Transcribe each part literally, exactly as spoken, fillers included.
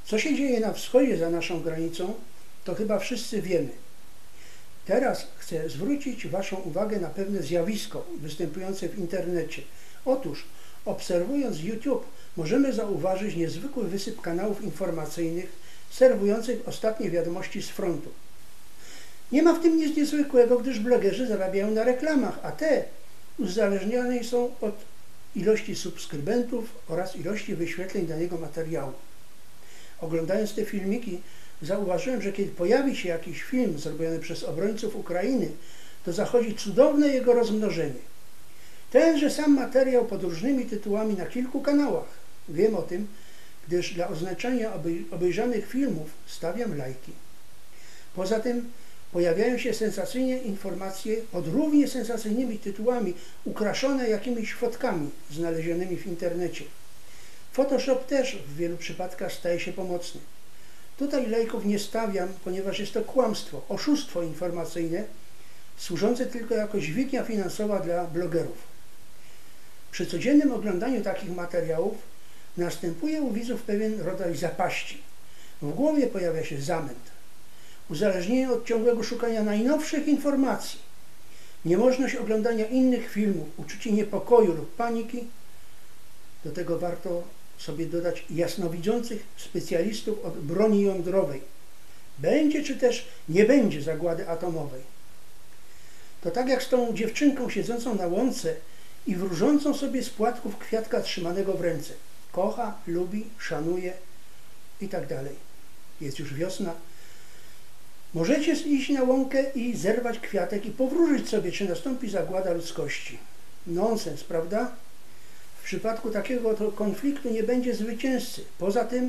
Co się dzieje na wschodzie za naszą granicą, to chyba wszyscy wiemy. Teraz chcę zwrócić Waszą uwagę na pewne zjawisko występujące w internecie. Otóż, obserwując YouTube, możemy zauważyć niezwykły wysyp kanałów informacyjnych serwujących ostatnie wiadomości z frontu. Nie ma w tym nic niezwykłego, gdyż blogerzy zarabiają na reklamach, a te uzależnione są od ilości subskrybentów oraz ilości wyświetleń danego materiału. Oglądając te filmiki, zauważyłem, że kiedy pojawi się jakiś film zrobiony przez obrońców Ukrainy, to zachodzi cudowne jego rozmnożenie. Tenże sam materiał pod różnymi tytułami na kilku kanałach. Wiem o tym, gdyż dla oznaczenia obejrzanych filmów stawiam lajki. Poza tym pojawiają się sensacyjne informacje pod równie sensacyjnymi tytułami, ukraszone jakimiś fotkami znalezionymi w internecie. Photoshop też w wielu przypadkach staje się pomocny. Tutaj lajków nie stawiam, ponieważ jest to kłamstwo, oszustwo informacyjne, służące tylko jako dźwignia finansowa dla blogerów. Przy codziennym oglądaniu takich materiałów następuje u widzów pewien rodzaj zapaści. W głowie pojawia się zamęt. Uzależnienie od ciągłego szukania najnowszych informacji, niemożność oglądania innych filmów, uczucie niepokoju lub paniki. Do tego warto sobie dodać jasnowidzących specjalistów od broni jądrowej. Będzie czy też nie będzie zagłady atomowej. To tak jak z tą dziewczynką siedzącą na łące i wróżącą sobie z płatków kwiatka trzymanego w ręce. Kocha, lubi, szanuje i tak dalej. Jest już wiosna. Możecie iść na łąkę i zerwać kwiatek i powróżyć sobie, czy nastąpi zagłada ludzkości. Nonsens, prawda? W przypadku takiego to konfliktu nie będzie zwycięzcy. Poza tym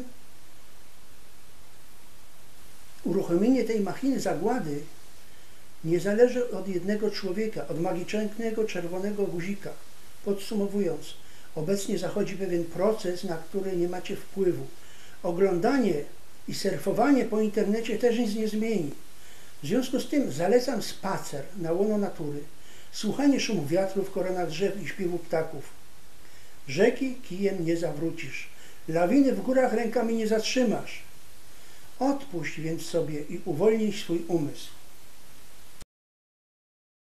uruchomienie tej machiny zagłady nie zależy od jednego człowieka, od magicznego czerwonego guzika. Podsumowując, obecnie zachodzi pewien proces, na który nie macie wpływu. Oglądanie i surfowanie po internecie też nic nie zmieni. W związku z tym zalecam spacer na łono natury, słuchanie szumu wiatru w koronach drzew i śpiewu ptaków. Rzeki kijem nie zawrócisz, lawiny w górach rękami nie zatrzymasz. Odpuść więc sobie i uwolnij swój umysł.